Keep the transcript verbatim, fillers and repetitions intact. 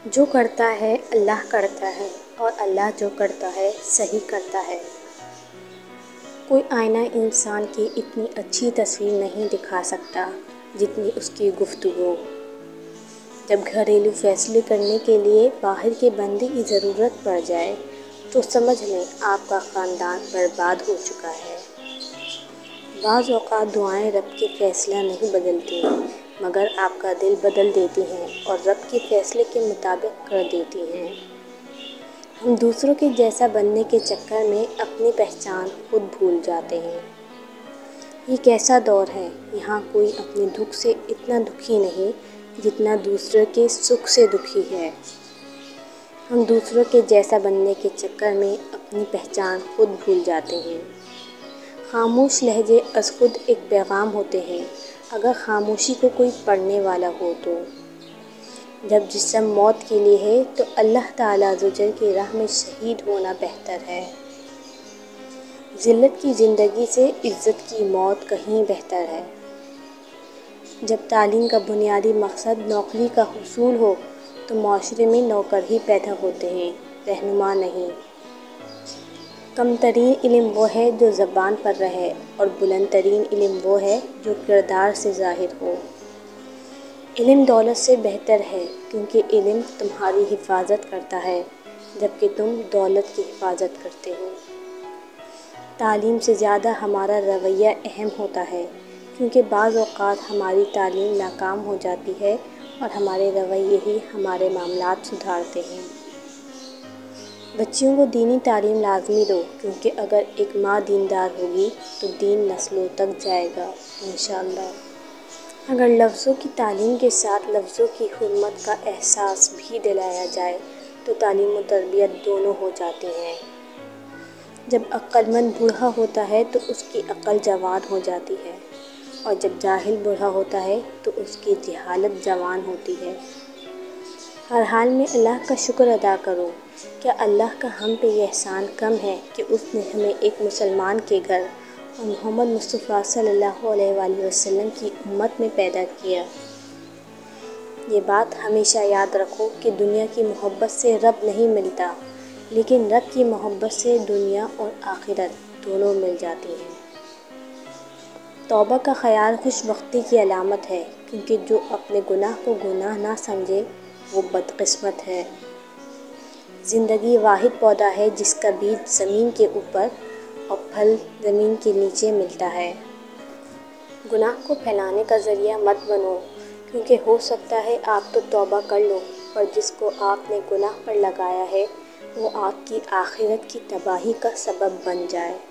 جو کرتا ہے اللہ کرتا ہے، اور اللہ جو کرتا ہے صحیح کرتا ہے۔ کوئی آئینہ انسان کی اتنی اچھی تصویر نہیں دکھا سکتا جتنی اس کی گفتگو۔ جب گھریلو فیصلے کرنے کے لیے باہر کے بندے کی ضرورت پڑ جائے تو سمجھ لیں آپ کا خاندان برباد ہو چکا ہے۔ بعض اوقات دعائیں رب کے فیصلہ نہیں بدلتی، مگر آپ کا دل بدل دیتی ہیں اور رب کے فیصلے کے مطابق کر دیتی ہیں۔ ہم دوسروں کے جیسا بننے کے چکر میں اپنی پہچان خود بھول جاتے ہیں۔ یہ کیسا دور ہے، یہاں کوئی اپنے دکھ سے اتنا دکھی نہیں جتنا دوسروں کے سکھ سے دکھی ہے۔ ہم دوسروں کے جیسا بننے کے چکر میں اپنی پہچان خود بھول جاتے ہیں۔ خاموش لہجے از خود ایک پیغام ہوتے ہیں، اگر خاموشی کو کوئی پڑھنے والا ہو تو۔ جب جسم موت کے لیے ہے تو اللہ تعالیٰ عزوجل کی راہ میں شہید ہونا بہتر ہے۔ ذلت کی زندگی سے عزت کی موت کہیں بہتر ہے۔ جب تعلیم کا بنیادی مقصد نوکری کا حصول ہو تو معاشرے میں نوکر ہی پیدا ہوتے ہیں، رہنما نہیں۔ کم ترین علم وہ ہے جو زبان پر رہے، اور بلند ترین علم وہ ہے جو کردار سے ظاہر ہو۔ علم دولت سے بہتر ہے، کیونکہ علم تمہاری حفاظت کرتا ہے جبکہ تم دولت کی حفاظت کرتے ہو۔ تعلیم سے زیادہ ہمارا رویہ اہم ہوتا ہے، کیونکہ بعض اوقات ہماری تعلیم ناکام ہو جاتی ہے اور ہمارے رویے ہی ہمارے معاملات سدھارتے ہیں۔ بچیوں کو دینی تعلیم لازمی دو، کیونکہ اگر ایک ماں دیندار ہوگی تو دین نسلوں تک جائے گا انشاءاللہ۔ اگر لفظوں کی تعلیم کے ساتھ لفظوں کی حرمت کا احساس بھی دلایا جائے تو تعلیم و تربیت دونوں ہو جاتی ہیں۔ جب عقل مند بوڑھا ہوتا ہے تو اس کی عقل جوان ہو جاتی ہے، اور جب جاہل بوڑھا ہوتا ہے تو اس کی جہالت جوان ہوتی ہے۔ ہر حال میں اللہ کا شکر ادا کرو۔ کیا اللہ کا ہم پہ یہ احسان کم ہے کہ اس نے ہمیں ایک مسلمان کے گھر اور محمد مصطفیٰ صلی اللہ علیہ وآلہ وسلم کی امت میں پیدا کیا؟ یہ بات ہمیشہ یاد رکھو کہ دنیا کی محبت سے رب نہیں ملتا، لیکن رب کی محبت سے دنیا اور آخرت دونوں مل جاتی ہیں۔ توبہ کا خیال خوش بختی کی علامت ہے، کیونکہ جو اپنے گناہ کو گناہ نہ سمجھے وہ بدقسمت ہے۔ زندگی واحد پودا ہے جس کا بیج زمین کے اوپر اور پھل زمین کے نیچے ملتا ہے۔ گناہ کو پھیلانے کا ذریعہ مت بنو، کیونکہ ہو سکتا ہے آپ تو توبہ کر لو پر جس کو آپ نے گناہ پر لگایا ہے وہ آپ کی آخرت کی تباہی کا سبب بن جائے۔